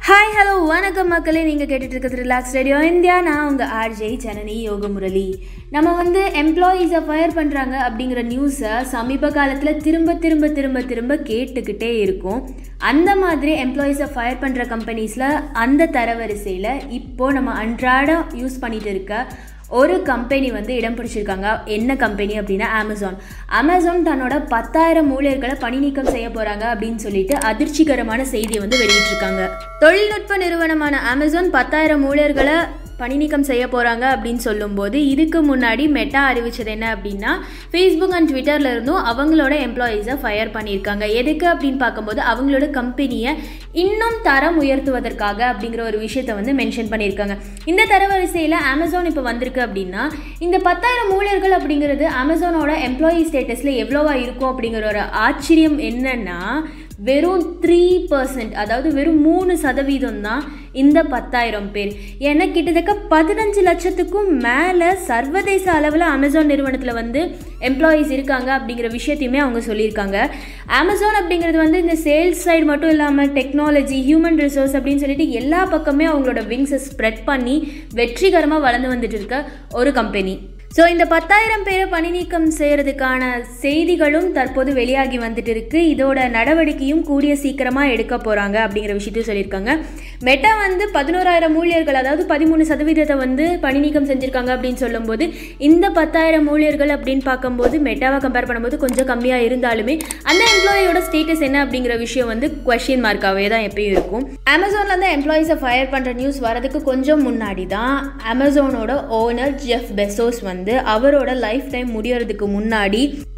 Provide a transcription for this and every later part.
Hi, hello, வணக்கம் மக்களே. நீங்கள் கேட்டுட்டு இருக்கிறது ரிலாக்ஸ் ரேடியோ இந்தியா. நான் உங்கள் ஆர்ஜே ஜனனி யோகமுரளி. நம்ம எம்ப்ளாயீஸை ஃபயர் பண்ணுறாங்க அப்படிங்கிற நியூஸை சமீப காலத்தில் திரும்ப கேட்டுக்கிட்டே இருக்கும். அந்த மாதிரி எம்ப்ளாயீஸை ஃபயர் பண்ணுற கம்பெனிஸில் அந்த தரவரிசையில் இப்போது நம்ம அன்றாடம் யூஸ் பண்ணிகிட்டு இருக்க ஒரு கம்பெனி இடம் பிடிச்சிருக்காங்க. என்ன கம்பெனி அப்படின்னா அமேசான் தன்னோட 10,000 ஊழியர்களை பணி நீக்கம் செய்ய போகிறாங்க அப்படின்னு சொல்லிட்டு அதிர்ச்சிகரமான செய்தியை வெளியிட்டிருக்காங்க. தொழில்நுட்ப நிறுவனமான அமேசான் 10,000 ஊழியர்களை பணி நீக்கம் செய்ய போகிறாங்க அப்படின்னு சொல்லும்போது இதுக்கு முன்னாடி மெட்டா அறிவிச்சது என்ன அப்படின்னா ஃபேஸ்புக் அண்ட் ட்விட்டரில் இருந்தும் அவங்களோட எம்ப்ளாயீஸை ஃபயர் பண்ணியிருக்காங்க. எதுக்கு அப்படின்னு பார்க்கும்போது அவங்களோட கம்பெனியை இன்னும் தரம் உயர்த்துவதற்காக அப்படிங்கிற ஒரு விஷயத்தை மென்ஷன் பண்ணியிருக்காங்க. இந்த தரவரிசையில் அமேசான் இப்போ வந்திருக்கு அப்படின்னா இந்த 10,000 ஊழியர்கள் அப்படிங்கிறது அமேசானோட எம்ப்ளாயி ஸ்டேட்டஸில் எவ்வளோவா இருக்கும் அப்படிங்கிற ஒரு ஆச்சரியம் என்னன்னா வெறும் 3%, அதாவது வெறும் 3% தான் இந்த 10,000 பேர். ஏன்னா கிட்டத்தட்ட 15 லட்சத்துக்கும் மேலே சர்வதேச அளவில் அமேசான் நிறுவனத்தில் எம்ப்ளாயீஸ் இருக்காங்க அப்படிங்கிற விஷயத்தையுமே அவங்க சொல்லியிருக்காங்க. அமேசான் அப்படிங்கிறது இந்த சேல்ஸ் சைடு மட்டும் இல்லாமல் டெக்னாலஜி, ஹியூமன் ரிசோர்ஸ் அப்படின்னு சொல்லிட்டு எல்லா பக்கமே அவங்களோட விங்ஸை ஸ்ப்ரெட் பண்ணி வெற்றிகரமாக வளர்ந்து வந்துட்டு இருக்க ஒரு கம்பெனி. ஸோ இந்த 10,000 பேரை பணி நீக்கம் செய்கிறதுக்கான செய்திகளும் தற்போது வெளியாகி வந்துட்டு இருக்கு. இதோட நடவடிக்கையும் கூடிய சீக்கிரமாக எடுக்க போகிறாங்க அப்படிங்கிற விஷயத்தையும் சொல்லியிருக்காங்க. மெட்டா 11,000 ஊழியர்கள், அதாவது 13% பணி நீக்கம் செஞ்சுருக்காங்க அப்படின்னு சொல்லும்போது இந்த 10,000 ஊழியர்கள் அப்படின்னு பார்க்கும்போது மெட்டாவை கம்பேர் பண்ணும்போது கொஞ்சம் கம்மியாக இருந்தாலுமே அந்த எம்ப்ளாயியோட ஸ்டேட்டஸ் என்ன அப்படிங்கிற விஷயம் குவெஸ்டின் மார்க்காகவே தான் எப்பயும் இருக்கும். அமேசானில் எம்ப்ளாயீஸை ஃபயர் பண்ணுற நியூஸ் வரதுக்கு கொஞ்சம் முன்னாடி தான் அமேசானோட ஓனர் ஜெஃப் பெசோஸ் அவரோட லைஃப் டைம் முடியறதுக்கு முன்னாடி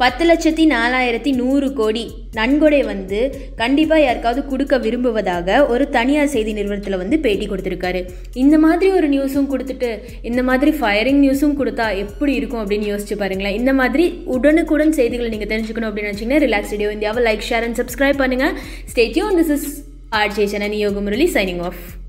10,04,100 கோடி நன்கொடை கண்டிப்பாக யாருக்காவது கொடுக்க விரும்புவதாக ஒரு தனியார் செய்தி நிறுவனத்தில் பேட்டி கொடுத்துருக்காரு. இந்த மாதிரி ஒரு நியூஸும் கொடுத்துட்டு இந்த மாதிரி ஃபயரிங் நியூஸும் கொடுத்தா எப்படி இருக்கும் அப்படின்னு யோசிச்சு பாருங்களேன். இந்த மாதிரி உடனுக்குடன் செய்திகளை நீங்கள் தெரிஞ்சுக்கணும் அப்படின்னு நினச்சிங்கன்னா ரிலாக்ஸ் ரேடியோ இந்தியாவை லைக், ஷேர் அண்ட் சப்ஸ்கிரைப் பண்ணுங்கள். Stay tune. This is RJ Janani Yogamurali signing of.